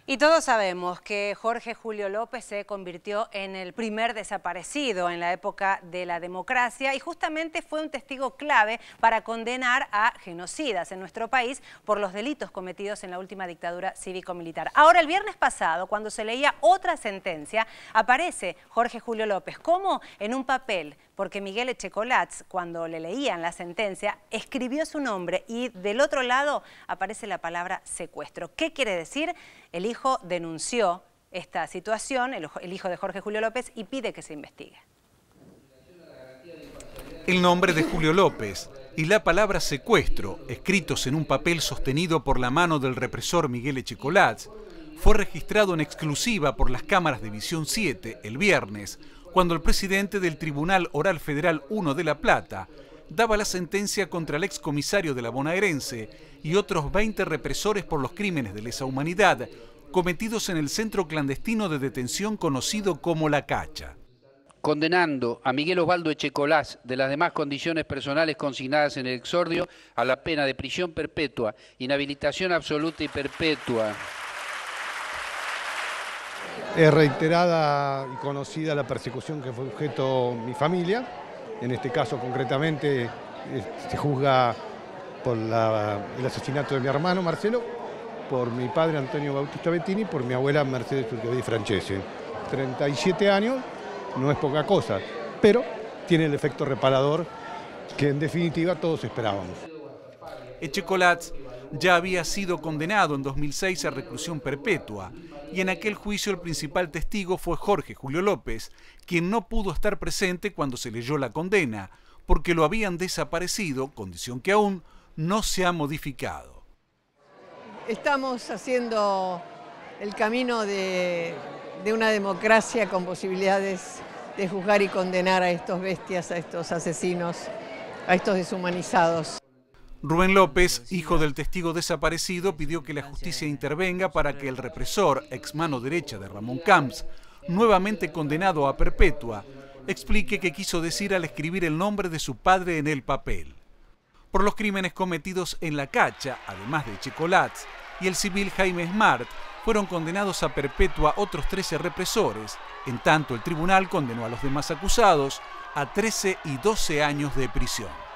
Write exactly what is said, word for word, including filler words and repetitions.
Y todos sabemos que Jorge Julio López se convirtió en el primer desaparecido en la época de la democracia y justamente fue un testigo clave para condenar a genocidas en nuestro país por los delitos cometidos en la última dictadura cívico-militar. Ahora, el viernes pasado, cuando se leía otra sentencia, aparece Jorge Julio López como en un papel, porque Miguel Echecolatz, cuando le leían la sentencia, escribió su nombre y del otro lado aparece la palabra secuestro. ¿Qué quiere decir? El hijo denunció esta situación, el, el hijo de Jorge Julio López, y pide que se investigue. El nombre de Julio López y la palabra secuestro, escritos en un papel sostenido por la mano del represor Miguel Echecolatz, fue registrado en exclusiva por las cámaras de Visión siete el viernes, cuando el presidente del Tribunal Oral Federal uno de La Plata daba la sentencia contra el excomisario de la bonaerense y otros veinte represores por los crímenes de lesa humanidad cometidos en el centro clandestino de detención conocido como La Cacha. Condenando a Miguel Osvaldo Echecolatz de las demás condiciones personales consignadas en el exordio a la pena de prisión perpetua, inhabilitación absoluta y perpetua. Es reiterada y conocida la persecución que fue objeto mi familia. En este caso, concretamente, eh, se juzga por la, el asesinato de mi hermano Marcelo, por mi padre Antonio Bautista Bettini y por mi abuela Mercedes Urquiovi Francesi. treinta y siete años no es poca cosa, pero tiene el efecto reparador que en definitiva todos esperábamos. Echecolatz ya había sido condenado en dos mil seis a reclusión perpetua y en aquel juicio el principal testigo fue Jorge Julio López, quien no pudo estar presente cuando se leyó la condena porque lo habían desaparecido, condición que aún no se ha modificado. Estamos haciendo el camino de, de una democracia con posibilidades de juzgar y condenar a estos bestias, a estos asesinos, a estos deshumanizados. Rubén López, hijo del testigo desaparecido, pidió que la justicia intervenga para que el represor, ex mano derecha de Ramón Camps, nuevamente condenado a perpetua, explique qué quiso decir al escribir el nombre de su padre en el papel. Por los crímenes cometidos en La Cacha, además de Echecolatz y el civil Jaime Smart, fueron condenados a perpetua otros trece represores, en tanto el tribunal condenó a los demás acusados a trece y doce años de prisión.